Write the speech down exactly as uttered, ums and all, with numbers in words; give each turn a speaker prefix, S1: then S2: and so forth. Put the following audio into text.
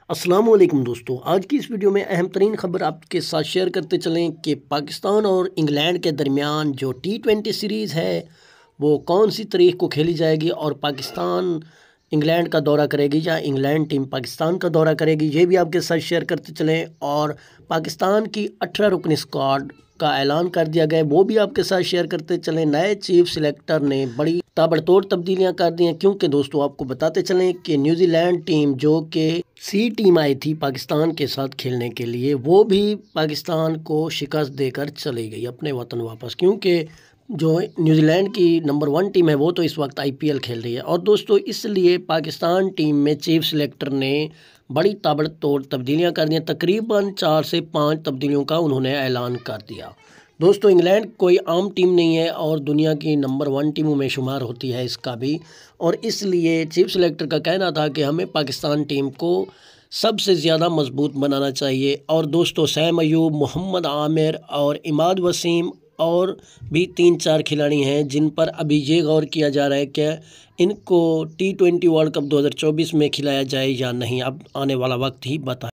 S1: अस्सलाम वालेकुम दोस्तों, आज की इस वीडियो में अहम तरीन खबर आपके साथ शेयर करते चलें कि पाकिस्तान और इंग्लैंड के दरमियान जो टी ट्वेंटी सीरीज़ है वो कौन सी तारीख को खेली जाएगी और पाकिस्तान इंग्लैंड का दौरा करेगी या इंग्लैंड टीम पाकिस्तान का दौरा करेगी, ये भी आपके साथ शेयर करते चलें। और पाकिस्तान की अठारह रुकनी स्क्वाड का ऐलान कर दिया गया, वो भी आपके साथ शेयर करते चलें। नए चीफ सिलेक्टर ने बड़ी ताबड़तोड़ तब्दीलियां कर दी हैं, क्योंकि दोस्तों आपको बताते चलें कि न्यूजीलैंड टीम जो कि सी टीम आई थी पाकिस्तान के साथ खेलने के लिए, वो भी पाकिस्तान को शिकस्त देकर चली गई अपने वतन वापस, क्योंकि जो न्यूजीलैंड की नंबर वन टीम है वो तो इस वक्त आईपीएल खेल रही है। और दोस्तों इसलिए पाकिस्तान टीम में चीफ सिलेक्टर ने बड़ी ताबड़तोड़ तब्दीलियां कर दी, तकरीबन चार से पाँच तब्दीलियों का उन्होंने ऐलान कर दिया। दोस्तों इंग्लैंड कोई आम टीम नहीं है और दुनिया की नंबर वन टीमों में शुमार होती है इसका भी, और इसलिए चीफ सिलेक्टर का कहना था कि हमें पाकिस्तान टीम को सबसे ज़्यादा मजबूत बनाना चाहिए। और दोस्तों सैम अयूब, मोहम्मद आमिर और इमाद वसीम और भी तीन चार खिलाड़ी हैं जिन पर अभी ये गौर किया जा रहा है कि इनको टी ट्वेंटी वर्ल्ड कप दो हज़ार चौबीस में खिलाया जाए या नहीं। अब आने वाला वक्त ही बता